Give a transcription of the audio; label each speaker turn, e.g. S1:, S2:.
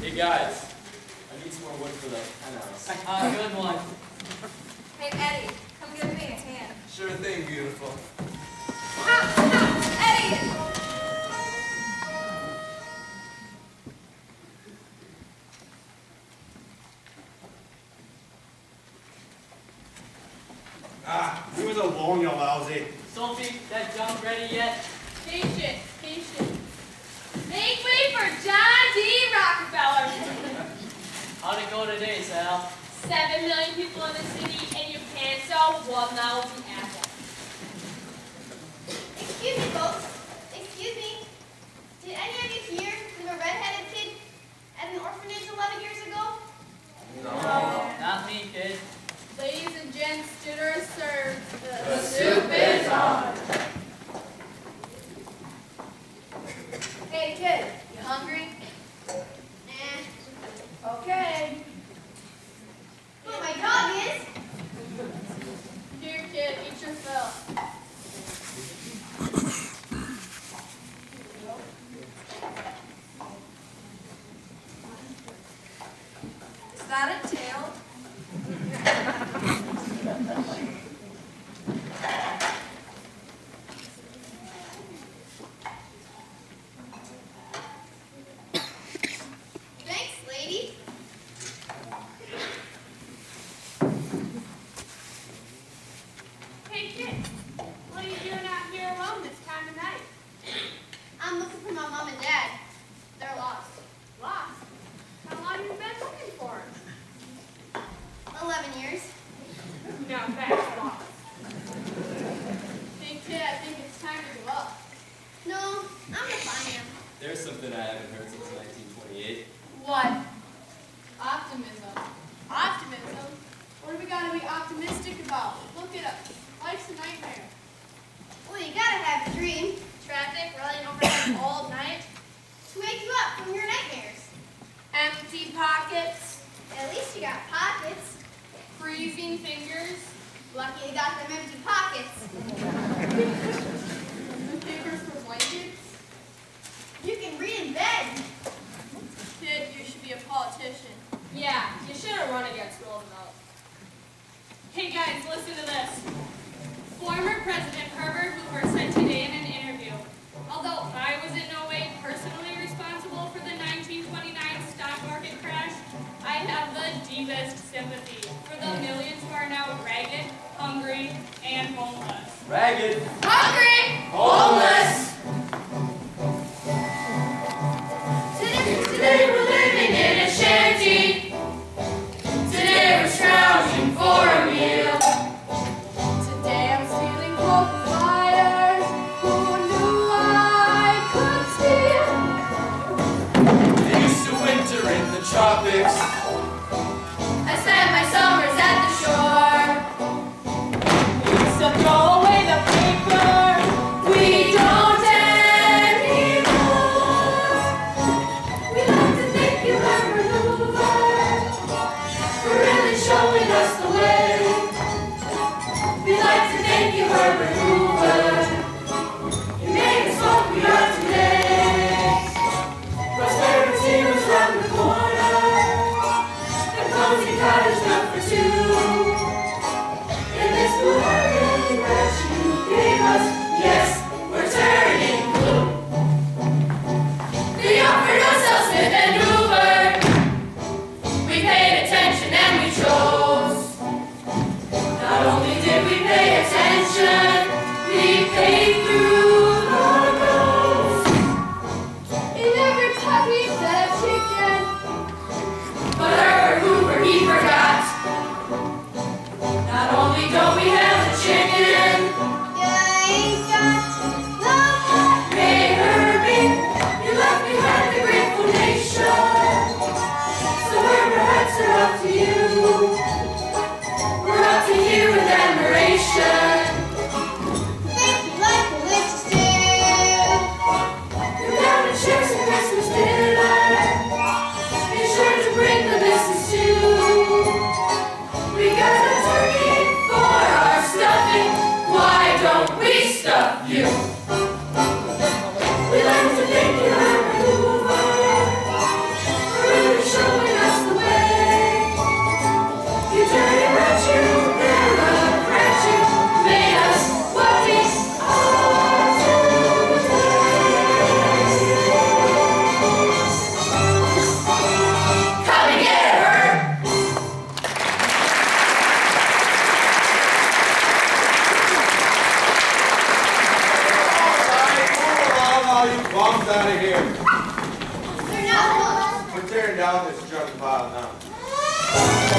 S1: Hey guys, I need some more wood for the penthouse.
S2: Good one.
S3: Hey Eddie, come give me a hand.
S1: Sure thing, beautiful.
S3: Eddie!
S4: Leave us alone, you lousy.
S2: Sophie, that junk ready yet?
S3: Patient, patient. Make way for John D. Rockefeller.
S2: How'd it go today, Sal?
S3: 7 million people in the city, and you can't sell one novelty apple.
S5: Excuse me, folks. Excuse me. Did any of you hear from a red-headed kid at an orphanage 11 years ago?
S2: No. Not me, kid.
S3: Ladies and gents, dinner is served.
S6: The soup is on.
S3: Hey kid, you hungry? Okay.
S5: But my dog is.
S3: Here kid, eat your fill. Is that a tail?
S5: Thanks, lady.
S3: Hey kid, what are you doing out here alone this time of night?
S5: I'm looking for my mom and dad. They're lost.
S3: Lost? How long have you been looking for him?
S5: 11 years.
S3: Now that's lost. Hey kid, I think it's time to give up.
S5: No, I'm gonna find them.
S1: There's something I haven't heard since 1928.
S3: What? Optimism. Optimism? What do we gotta be optimistic about? Look at us. Life's a nightmare.
S5: Well, you gotta have a dream. Traffic running overhead all night to wake you up from your nightmares.
S3: Empty pockets.
S5: At least you got pockets.
S3: Freezing fingers.
S5: Lucky you got them empty pockets.
S3: Fingers for blankets.
S5: You can read in bed.
S3: Kid, you should be a politician.
S7: Yeah, you should have run against Roosevelt.
S3: Hey guys, listen to this.
S7: Former President Herbert Hoover said today in an interview, although I was in no way personally responsible for the 1929 stock market crash, I have the deepest sympathy for the millions who are now ragged, hungry, and homeless.
S2: Ragged.
S3: Hungry!
S6: Homeless. Today we're living in a shanty. Today we're scrounging for a meal.
S3: Today I'm stealing coal from fires. Who knew I could steal?
S6: I used to winter in the tropics. I spent my summers at the shore.
S3: So throw away the paper.
S8: Mom's out of here.
S5: They're not.
S8: We're tearing down this junk pile now.